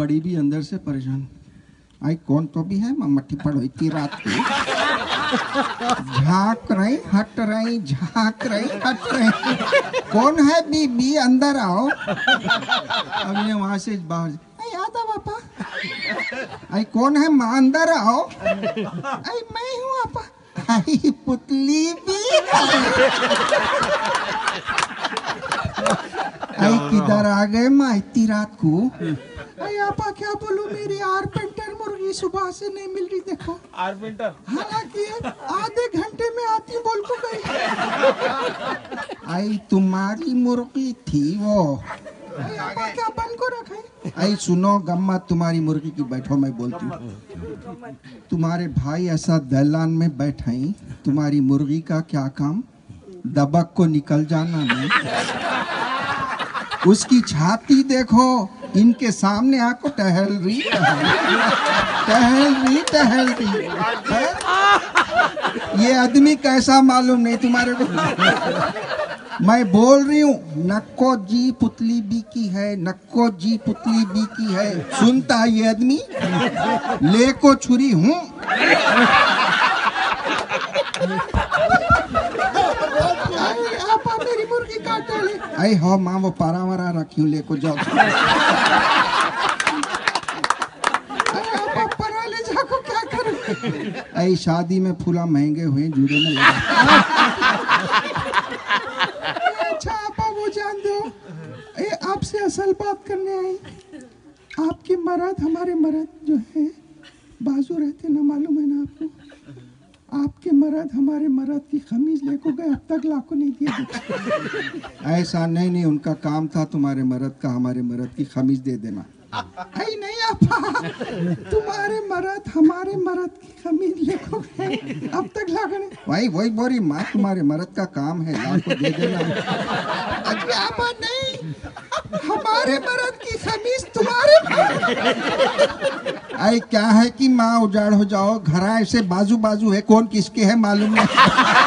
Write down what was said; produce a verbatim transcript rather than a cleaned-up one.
बड़ी भी अंदर से परेशान। आई कौन तो भी है, मम्मटी पड़ो इतनी रात को झांक रही हट रही झांक रही हट रही। कौन है बीबी, अंदर आओ। अब ये वहां से बाहर आता पापा। आई कौन है माँ, अंदर आओ। आई मैं हूँ आपा। आई पुतली भी आई किधर आ गए माँ इतनी रात को। आई आपा क्या बोलूं, मेरी आरपेंटर मुर्गी सुबह से नहीं मिल रही। देखो आरपेंटर, हालांकि आधे घंटे में आती बोल को गई। आई तुम्हारी मुर्गी थी वो। आई आपा क्या बंद को रखा है। आई सुनो गम्मा, तुम्हारी मुर्गी की बैठो, मैं बोलती हूँ। तुम्हारे भाई ऐसा दलान में बैठे, तुम्हारी मुर्गी का क्या काम, दबक को निकल जाना नहीं। उसकी छाती देखो, इनके सामने आको टहल रही टहल रही टहल रही। ये आदमी कैसा मालूम नहीं तुम्हारे को। मैं बोल रही हूँ नक्को जी पुतली बी की है, नक्को जी पुतली बी की है। सुनता ये आदमी, ले को छुरी हूँ। आपा मेरी मुर्गी काट डाली। आई हो माँ, वो पारा वारा रखी हूँ, ले को जाओ। आपा परा ले जाको क्या करूँ। आई शादी में फूला महंगे हुए, जूड़े में लगा। अच्छा आपा वो जान दो, ए आपसे असल बात करने आई। आपके मर्द हमारे मर्द जो है बाजू रहते ना, मालूम है ना आपको। आपके मर्द हमारे मर्द की खमीज लेको गए, अब तक लाखों नहीं दिए। ऐसा नहीं नहीं, उनका काम था तुम्हारे मर्द का हमारे मर्द की खमीज दे देना। आई नहीं आपा, तुम्हारे मर्द हमारे मर्द की खमीज लेको गए, अब तक लाखों नहीं। भाई वही बोरी माँ, तुम्हारे मर्द का काम है, लाखों दे देना। अरे आपा नहीं, हमारे मर्द की खमीज तुम्हारे। आई क्या है कि माँ उजाड़ हो जाओ, घर ऐसे बाजू बाजू है, कौन किसके है मालूम नहीं।